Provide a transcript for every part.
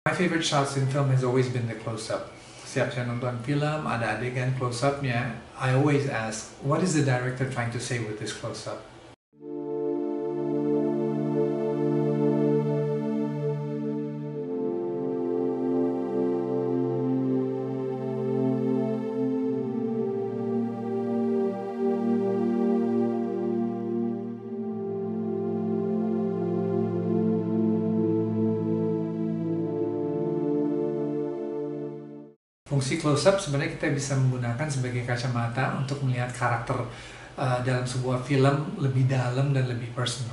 My favorite shots in film has always been the close-up. Setiap saya nonton film, ada adegan close-up-nya, I always ask, what is the director trying to say with this close-up? Fungsi close-up sebenarnya kita bisa menggunakan sebagai kacamata untuk melihat karakter dalam sebuah film lebih dalam dan lebih personal.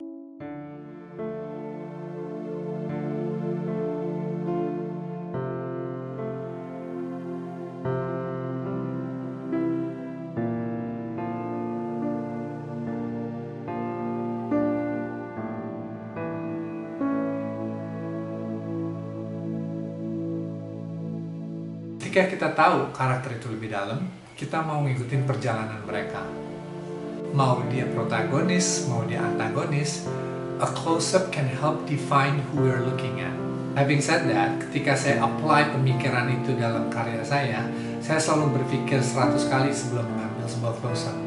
Ketika kita tahu karakter itu lebih dalam, kita mau ngikutin perjalanan mereka. Mau dia protagonis, mau dia antagonis, a close-up can help define who we're looking at. Having said that, ketika saya apply pemikiran itu dalam karya saya selalu berpikir 100 kali sebelum mengambil sebuah close-up.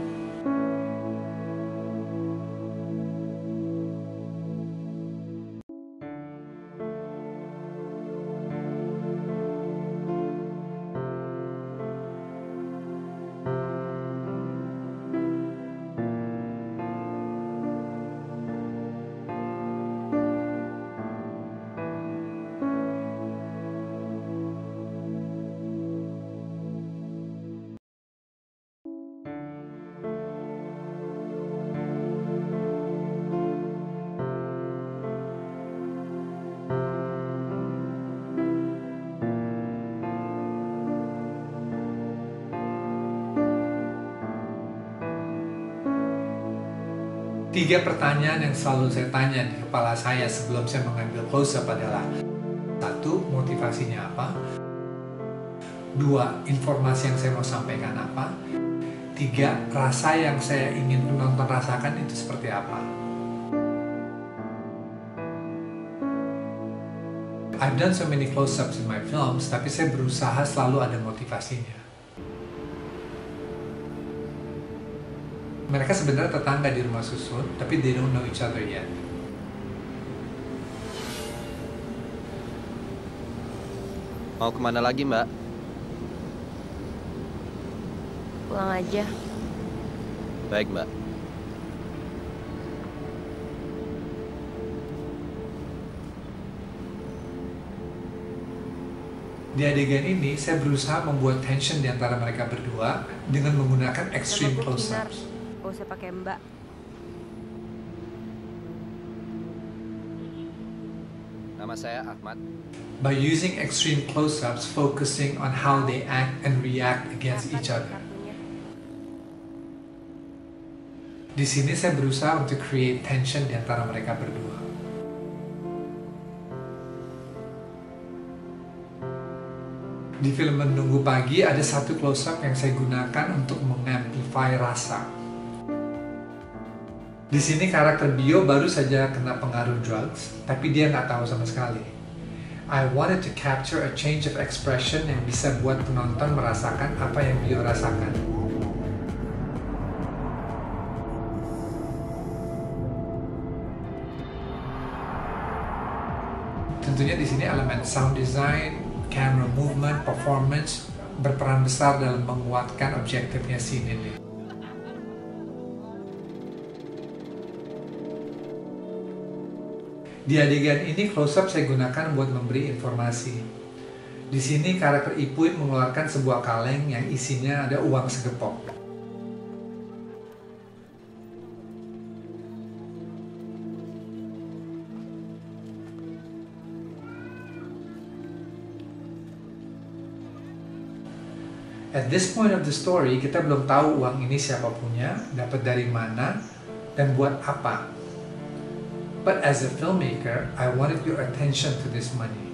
Tiga pertanyaan yang selalu saya tanya di kepala saya sebelum saya mengambil close-up adalah: 1. Motivasinya apa? 2. Informasi yang saya mau sampaikan apa? 3. Rasa yang saya ingin penonton rasakan itu seperti apa? I've done so many close-ups in my films, tapi saya berusaha selalu ada motivasinya. Mereka sebenarnya tetangga di rumah susun, tapi they don't know each other yet. Mau kemana lagi, Mbak? Pulang aja. Baik, Mbak. Di adegan ini, saya berusaha membuat tension di antara mereka berdua dengan menggunakan extreme Nama gue Kinar. close-ups. Gak usah pakai Mbak. Nama saya Ahmad. By using extreme close-ups, focusing on how they act and react against each other. Kartunya. Di sini saya berusaha untuk create tension di antara mereka berdua. Di film Menunggu Pagi ada satu close-up yang saya gunakan untuk mengamplify rasa. Di sini karakter Bio baru saja kena pengaruh drugs, tapi dia nggak tahu sama sekali. I wanted to capture a change of expression yang bisa buat penonton merasakan apa yang Bio rasakan. Tentunya di sini elemen sound design, camera movement, performance berperan besar dalam menguatkan objektifnya scene ini. Di adegan ini close-up saya gunakan buat memberi informasi. Di sini karakter Ipuin mengeluarkan sebuah kaleng yang isinya ada uang segepok. At this point of the story, kita belum tahu uang ini siapa punya, dapat dari mana, dan buat apa. But as a filmmaker, I wanted your attention to this money.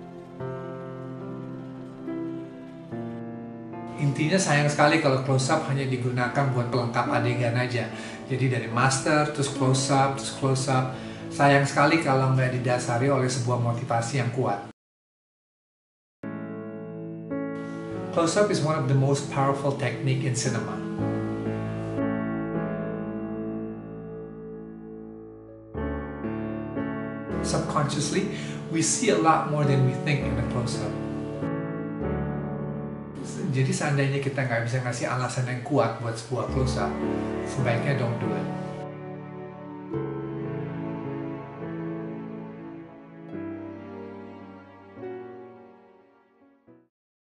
Intinya sayang sekali kalau close-up hanya digunakan buat pelengkap adegan aja. Jadi dari master, terus close-up, terus close-up. Sayang sekali kalau nggak didasari oleh sebuah motivasi yang kuat. Close-up is one of the most powerful technique in cinema. Subconsciously, we see a lot more than we think in a close-up. Jadi seandainya kita nggak bisa ngasih alasan yang kuat buat sebuah close-up, sebaiknya don't do it.